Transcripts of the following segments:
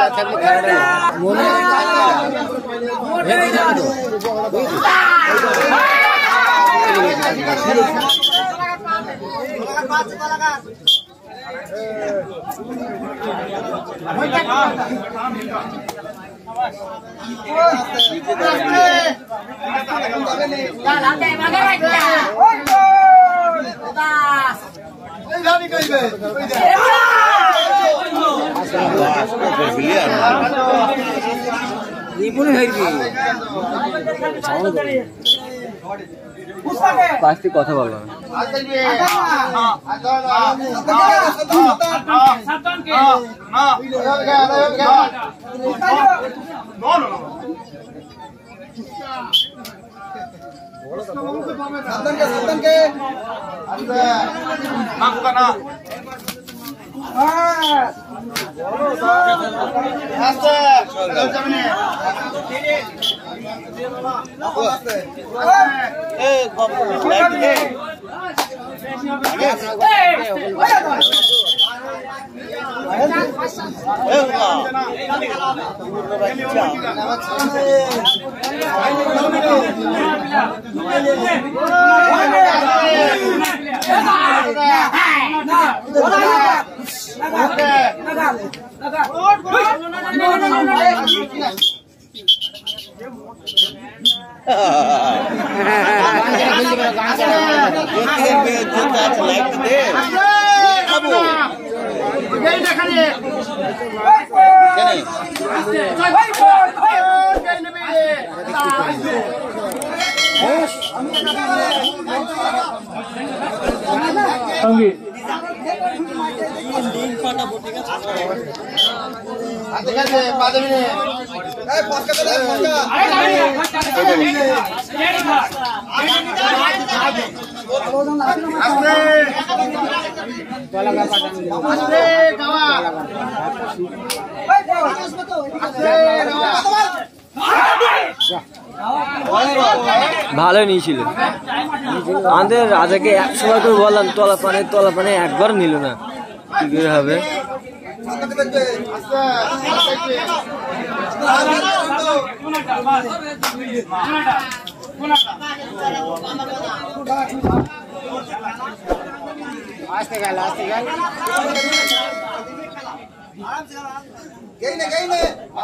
পাঁচটি কথা বলবো ভালো নিয়েছিল আমাদের রাজাকে 100 বার করে বললাম তলা পানে একবার নিল না কি করে হবে आस्ते गल गई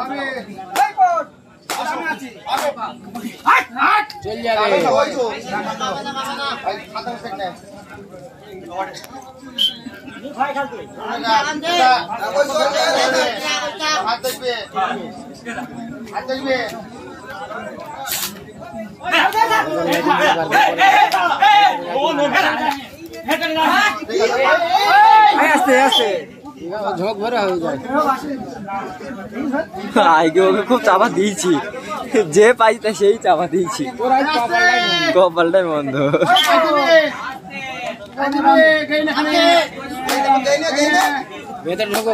चल जाए झोंक भरा हो जाए আগে ওকে খুব চাপা দিয়েছি যে পাইছে সেই চাপা দিয়েছি কপালটাই বন্ধ ভেতর ঢোকো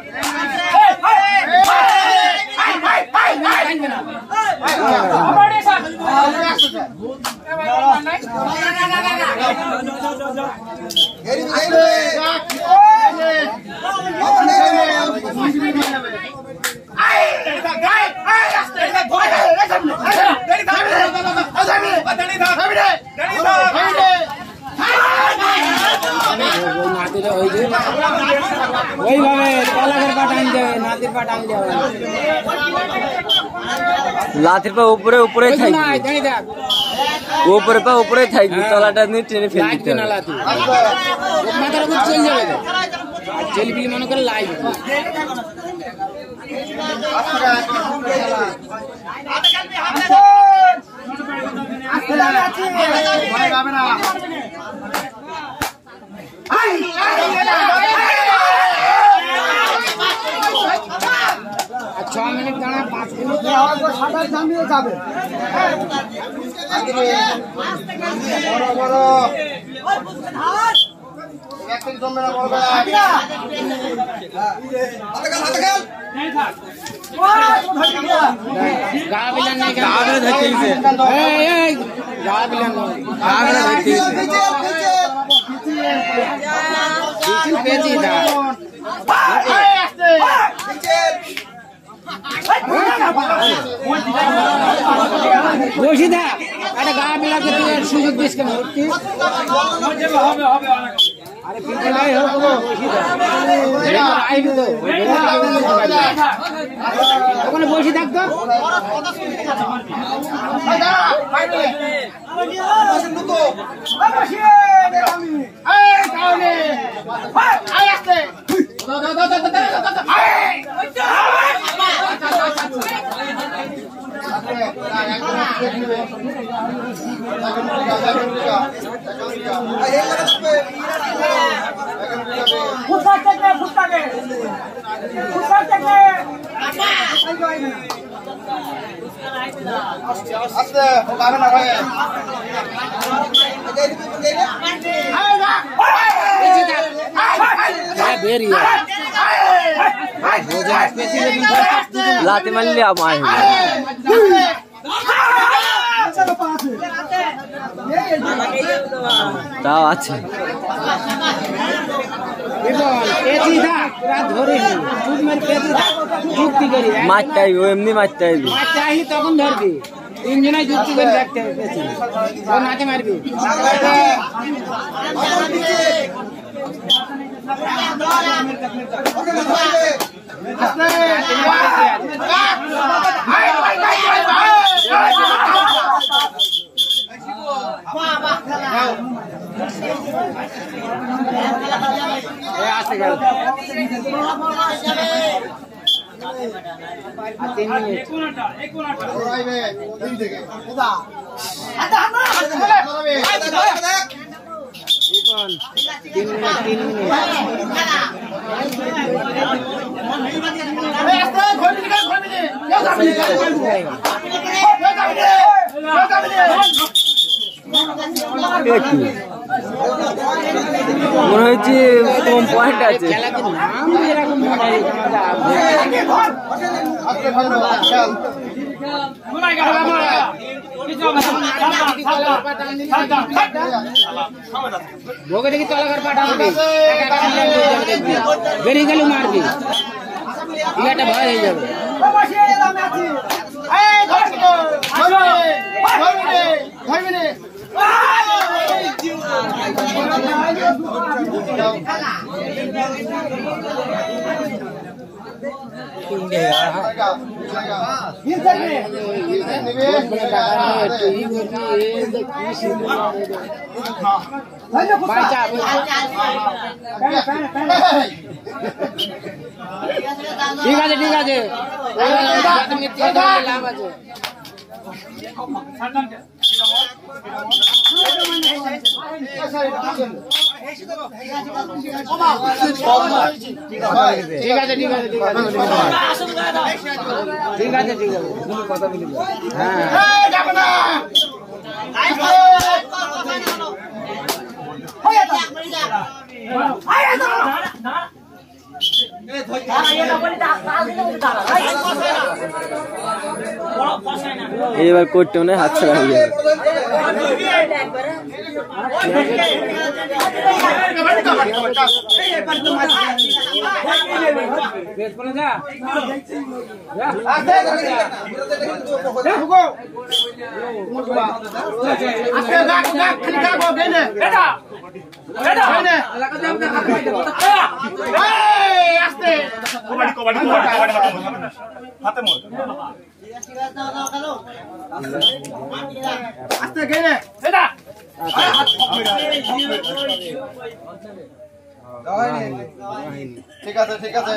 লাথির পা উপরে উপরে থাকবে উপরে পা উপরে থাকবে তলাটা নিয়ে টেনে ফেলে দিতে হবে মাথার উপর চলে যাবে তো আর চলবি মনে করে লাইভ अच्छा मिनट जाना 5 मिनट सादा जमिए যাবে বড় বড় একদিন জমবে না বলবে গাবিলান নাই গাবিলান ধরতেইছে এই গাবিলান গাবিলান ধরতেইছে পিছে পেছি দা বসিদা একটা গা মেলাকে তুই সুযোগ দিস কেন? আরে পিছনে নাই হোক ওখানে বসে থাকতো। लाते मारले आप आए তাও আছে মারতে আইবি এমনি মারতে আইবি তখন ধরবি তিনজনাই যুক্তি করে রাখতে হবে ও নাতে মারবি আসতে গেল 3 মিনিট মনে হচ্ছে কম পয়েন্ট আছে ভোগে দেখি তলাকার পাঠাবি বেরিয়ে গেলে মারবি একটা ভয় হয়ে যাবে ঠিক আছে ঠিক আছে লাভ আছে ঠিক আছে ঠিক আছে ঠিক আছে ঠিক আছে ঠিক আছে কথা বলি এবার করতে মনে হাত ছাড়া হয়ে যাবে ঠিক আছে ঠিক আছে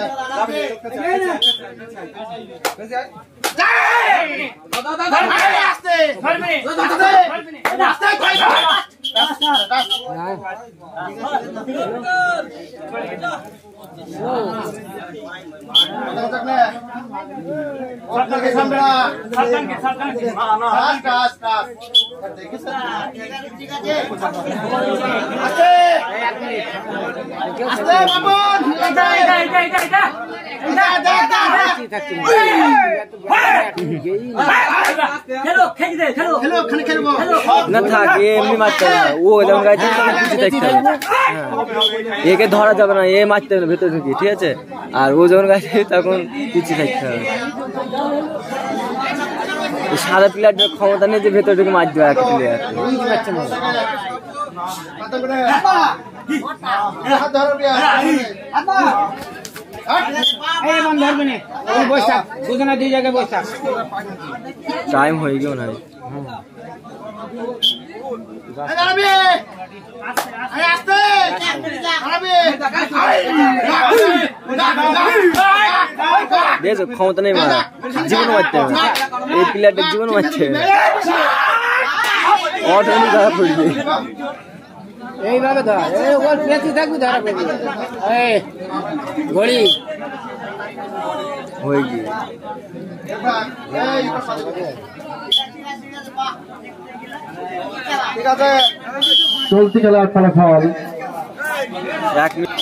না থাকে এমনি মারতে হবে না ও এরকম গাইছে কিছু দেখতে হবে একে ধরা যাবে না এ মারতে হবে না ভেতর থেকে ঠিক আছে আর ও যখন গাইছে তখন কিছু দেখতে হবে সাদা প্লেয়ারটার ক্ষমতা নেই যে ভেতর ঢুকে মার দেওয়া একটা প্লেয়ার। টাইম হয়ে গেল না দেখো ক্ষমতা নেই মারা, জীবন মারতে হবে এই প্লেয়ারটার, জীবন মারতে হবে অটোমেটিক ধরা পড়বে। এইভাবে ধর, ওর পেঁচি থাকবি ধরা পড়বি। ঘড়ি হয়ে গিয়ে ঠিক আছে, চলতি খেলার ফলাফল 1 মিনিট।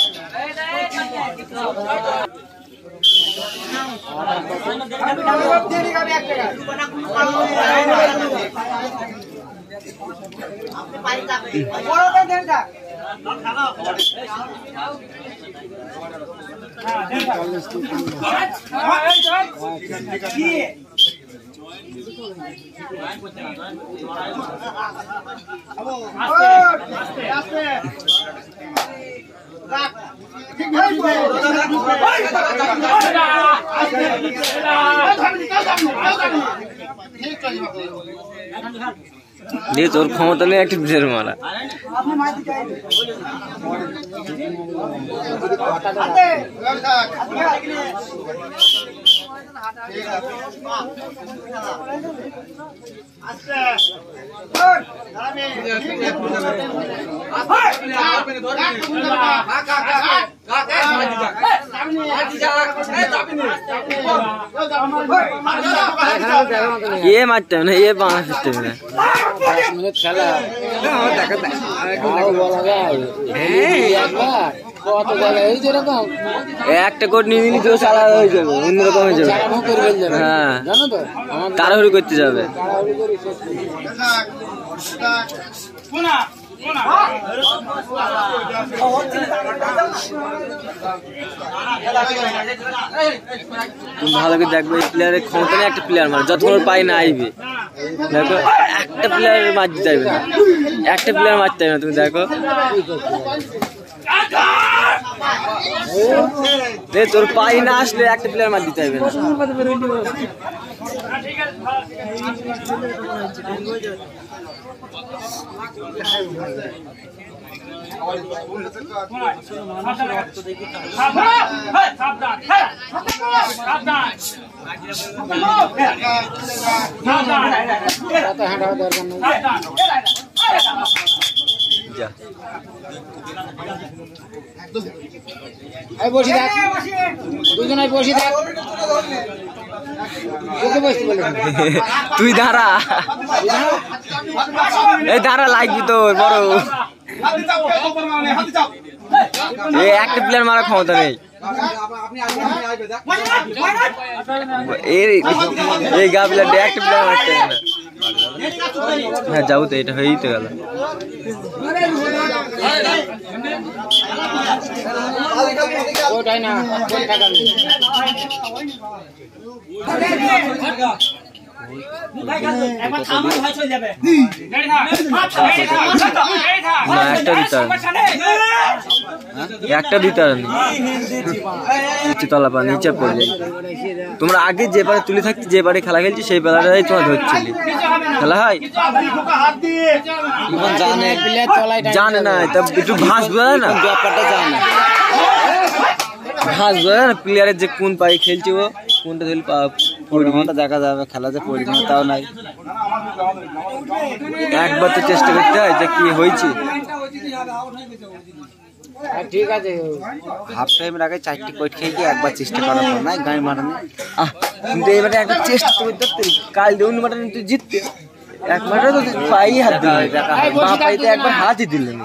দিয়ে তোর ক্ষমতা নেই একটা প্লেয়ার মারা। ये मारते हैं ना, ये बांस सिस्टम है খেলা কত জায়গা এই যেরকম একটা কোট নিয়ে নিলে তো আলাদা হয়ে যাবে, অন্যরকম হয়ে যাবে। হ্যাঁ জানো তো তাড়াহুড়ি করতে যাবে। তুমি ভালো করে দেখবে এই প্লেয়ারের ক্ষমতা নেই একটা প্লেয়ার মার, যতক্ষণ পাই না আইবে। দেখো একটা প্লেয়ারের মারতে চাইবে না, একটা প্লেয়ার মারতে চাইবে না। তুমি দেখো তোর পাই না আসলে একটা প্লেয়ার মার দিতে চাইবে না। বসে থাক, দুজনে বসে থাক। তুই দাঁড়া, এই দাঁড়া লাগবি তোর বড়। এই একটা প্লেয়ার মারার ক্ষমতা নেই। এই গা প্লেয়ার একটা প্লেয়ার মারতে হবে না। হ্যাঁ যাবো তো, এটা হয়েই তো গেল। ওটাই না একটা দিতে তলা পা নিচে পড়ে যাই। তোমরা আগে যে পারে তুলে থাকতে, যে পারে খেলা খেলছি সেই পালাটাই তোমার ধরছিলি। খেলা হয় জানে না, তা একটু ঘাস বোঝা না, ব্যাপারটা জানে না, ঘাস বোঝা না প্লেয়ারের যে কোন পায়ে খেলছে ও কোনটা ধরলে পরিমাণটা দেখা যাবে। খেলা যে পরিমাণ তাও নাই, একবার তো চেষ্টা করতে হয় যে কি হয়েছে। ঠিক আছে, হাফ টাইমের আগে 4টি কোট খেয়ে গিয়ে একবার চেষ্টা করার পর নাই গায়ে মারানো। কিন্তু এবারে একটা চেষ্টা করতে কাল দেউন মাঠে তুই জিততে এক মাঠে তো পাই হাত দিলে, বা পাইতে একবার হাতই দিলেন।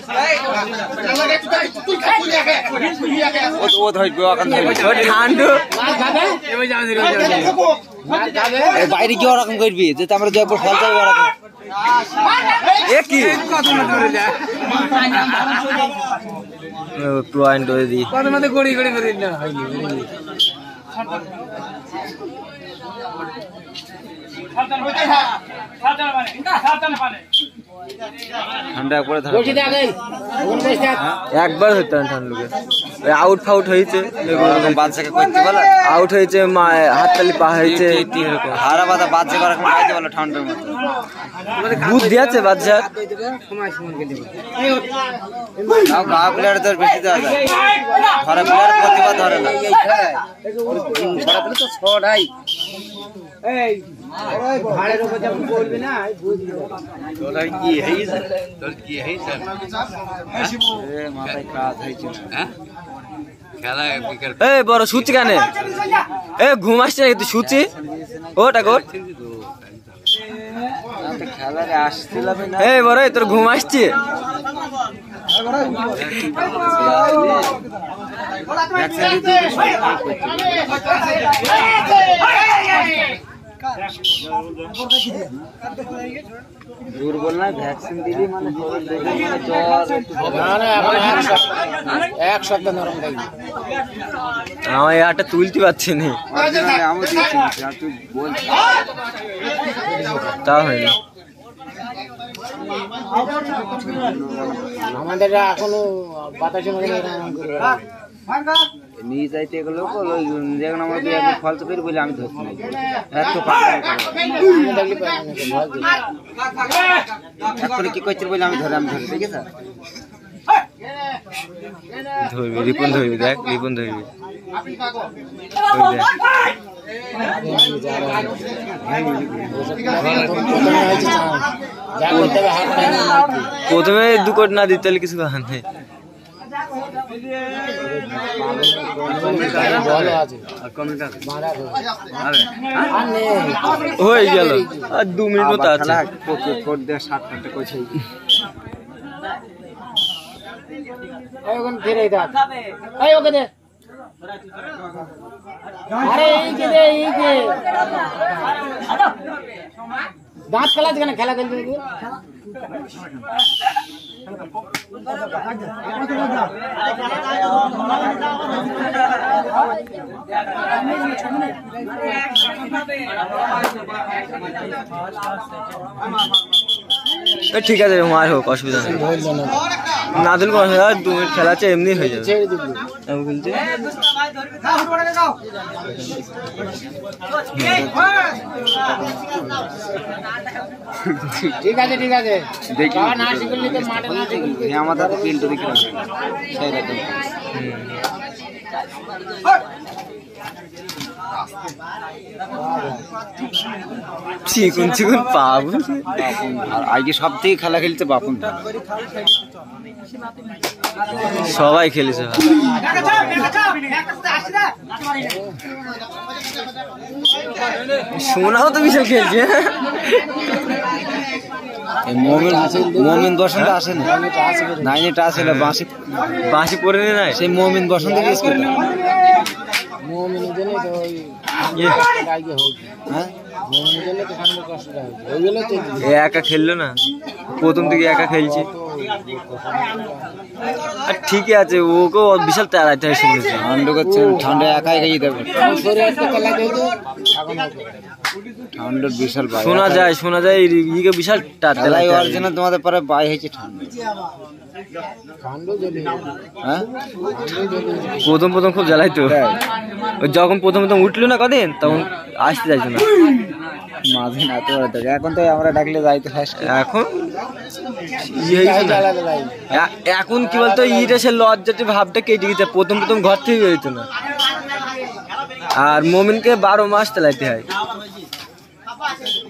বাইরে কি ওরকম করবি যে আমরা যে ফল যাবো ওরকম পয়েন্ট হয়ে দিই। ঠান্ডা করে একবার হইতে ঠান্ডা আউট ফাউট হয়েছে বাচ্চাকে করতে বলো আউট হয়েছে হাততালি পা হয়েছে হারা বাদা বাচ্চা করা খাইতে বলো ঠান্ডার মতো বুদ্ধি আছে বাচ্চা গা প্লেয়ার তো বেশি দেওয়া যায় ঘরে প্লেয়ার প্রতিভা ধরে না তো ছড়াই ভাড়ের উপর যখন বলবি না বুঝবি তোরা কি হয়েছে তোর কি হয়েছে মাথায় কাজ হয়েছে খেলা বিকেল এই বড় সুচি কানে এ ঘুম আসছে নাকি তুই সুচি ওটা গোট খেলারে আসছিলাম না এই বড় তোর ঘুম আসছে দুর্বল না ভ্যাকসিন দিলি মানে এক সপ্তাহ নরম থাকবে আমার এটা তুলতে পারছি না তা হয়নি আমাদের এখনো বাতাসের মধ্যে নিয়ে যাইতে গেলো যখন আমার ফল তো বের বলে আমি ধরছি না এখন কি করছি বলে আমি ধরে ঠিক আছে ধরবি রিপন ধরবি দেখ রিপন ধরবি প্রথমে 2 কোটি না দিতে হলে কিছু করার নেই হয়ে গেল আর 2 মিনিট মতো আছে কোট দিয়ে 7 ঘন্টা কইছে এখন ফিরে দাও এই ওকে দে আরে এই যে দাঁত খেলা যেখানে খেলা খেলবে ঠিক আছে মার হোক অসুবিধা নেই না দিল 2 মিনিট খেলা আছে এমনি হয়ে যাবে ঠিক আছে দেখি না শিখলি তো মাঠে না শিখলি আমাদের পিন্টু দেখি সেই রকম চিকুন পাবো আজকে সব থেকে খেলা খেলতে বাপুন সবাই খেলেছে সোনাও তো বিশাল খেলছে মমিন বসন্ত আসে না নাইনেটা আসলে বাঁশি পরে নাই সেই মমিন বসন্ত গিয়েছিল একা খেললো না প্রথম থেকে একা খেলছে আর ঠিকই আছে ওকেও বিশাল তাড়াইতে হয় শুনেছি ঠান্ডা একা একাই দেবে ঠান্ডার বিশাল শোনা যায় ইকে বিশাল অরিজিনাল তোমাদের পরে বাই হয়েছে ঠান্ডা হ্যাঁ প্রথম খুব জ্বালাইতো যখন প্রথম উঠলো না কদিন তখন আসতে যাইতো না মাঝে না তো এখন তো আমরা ডাকলে যাইতে এখন এখন কি বলতো ইটা সে লজ্জাটি ভাবটা কেটে গেছে প্রথম ঘর থেকে বেরোতো না আর মোমিনকে 12 মাস চালাইতে হয়